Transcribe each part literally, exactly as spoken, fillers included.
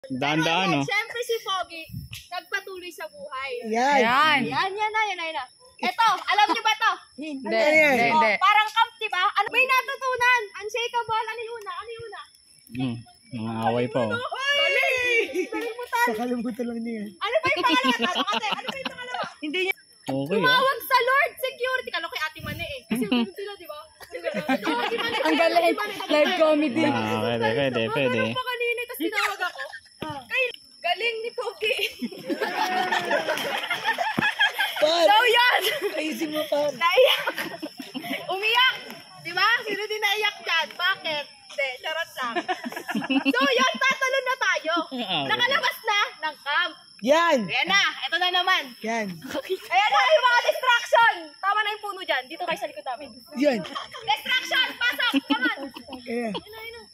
Daan-daan, no? Siyempre si Pogi, nagpatuloy sa buhay. Yan. Yan. Yan, yan na, yan na, yan na. Ito, alam niyo ba to? Hindi, Ano yan? hindi, Oh, hindi. parang camp, diba? Ano, may natutunan. Unshakable. Ano yung una? Ano yung una? Hmm. Mga away pa, oh. Galing! Kalimutan. Sa kalimutan lang niya. Ano ba yung pangalawa? Ano kasi? Ano ba yung pangalawa? Hindi niya. Okay, ah. Tumawag sa Lord Security. Kala ko kay Ate Mane eh. Kasi yung ganun sila, di ba? Tumawag Mane. Ang galing. Live comedy. Ah, pwede, pwede, pwede. Ganun pa kanina, tapos tinawag ako. Kay, galing ni Pogi. Pat! So, yan! Ayusin mo, Pat. Naiyak. Umiyak. Di ba? Sino din naiyak dyan? Bakit? Hindi, charot lang. So, yun, tatalon na tayo. Nakalabas na ng camp. Yan! Ayan na, ito na naman. Yan. Ayan na, yung mga distraction. Tama na yung puno dyan. Dito kayo sa likod namin. Yan. Distraction! Pasok! Come on! Ayan. Ayun na, ayun na.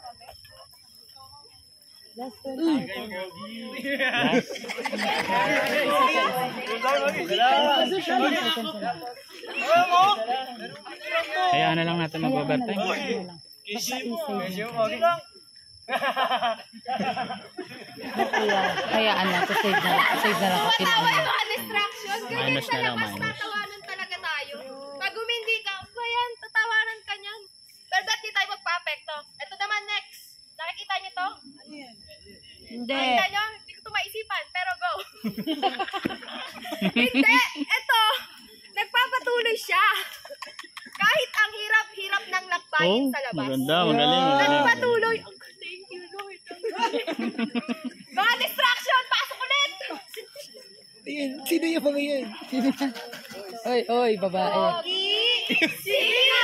Hayaan na lang natin mag-overtime. Hayaan na. To save na lang. To save na lang. Matawa yung mga distraction. Ganyan Minus sa na lang, labas, minus. tatawanan talaga tayo. Pag umindi ka, ba yan, tatawanan ka niyan. Pero ba't di tayo magpa-apekto? Ito naman next. Nakikita niyo to? Hindi. Nakikita niyo? Hindi ko ito maisipan, pero go. Hindi! Ito! Nagpapatuloy siya. Kahit ang hirap-hirap ng lakbayin Oh, sa labas. maganda, magaling, magaling. Nagpatuloy. Ang thank you, Lord. Mga distraction! Pasok ulit! Ayan. Sino yung mga yan? Oy, oy, babae. Pogi! Singa!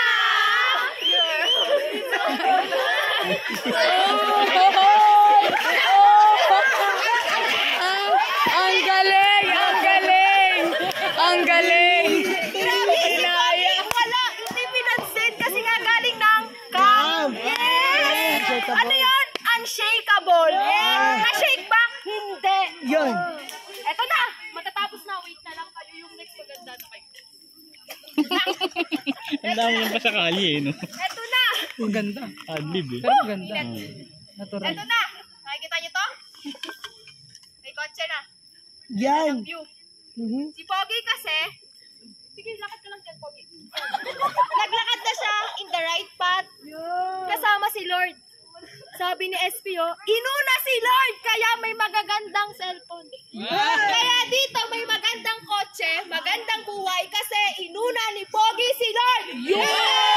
Ang galing! Ang galing! Ang galing! Grabe si Pogi! Wala! Hindi pinansin kasi nga galing ng camp! Yes! Ano yun? Unshakable! Na-shake ba? Hindi! Yan. Eto na! Matatapos na. Wait na lang kayo yung next maganda na kayo. Ang dami yung pasakali, eh, no? Eto na! Ang ganda. Adlib, eh. Pero ang ganda. Natural. Eto na! Nakikita niyo to? May kotse na. Yan. Ang view. Mhm. Si Pogi kasi, sige, lakad ka lang dyan, Pogi. Naglakad na siya in the right path. Kasama si Lord. Sabi ni S P O, inuna si Lord, kaya may magagandang cellphone. Kaya dito may magandang kotse, magandang buhay, kasi inuna ni Pogi si Lord. Yeah!